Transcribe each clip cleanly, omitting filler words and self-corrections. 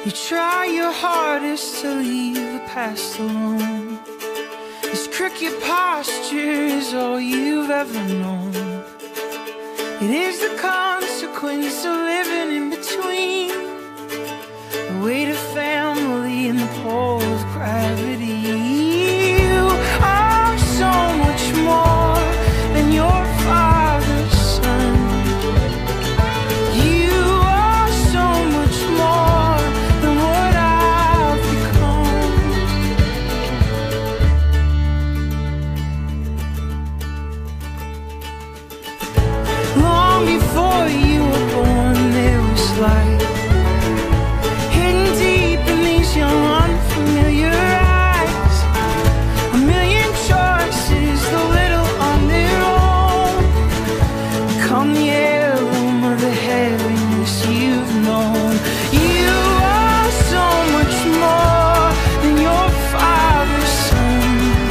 You try your hardest to leave the past alone. This crooked posture is all you've ever known. It is the consequence of living in between the weight of family and the pull of gravity. You are so much more than your father's son. You are so much more than what I've become. Long before you were born, there was light hidden deep in these young unfamiliar eyes. A million choices, though little on their own, become the heirloom of the heaviness you've known. You are so much more than your father's son.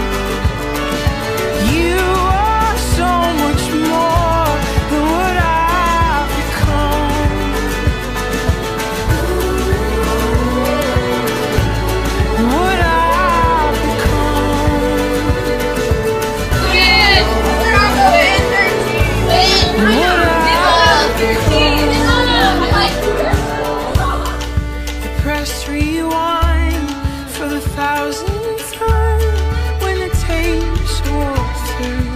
You are so much more than what I've become. What I've become. Press rewind for the 1000th time when the tapes roll through.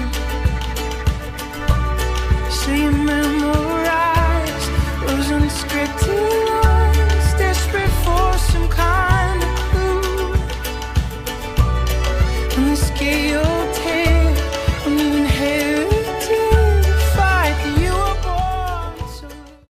So you memorize those unscripted lines, desperate for some kind of clue. And the scale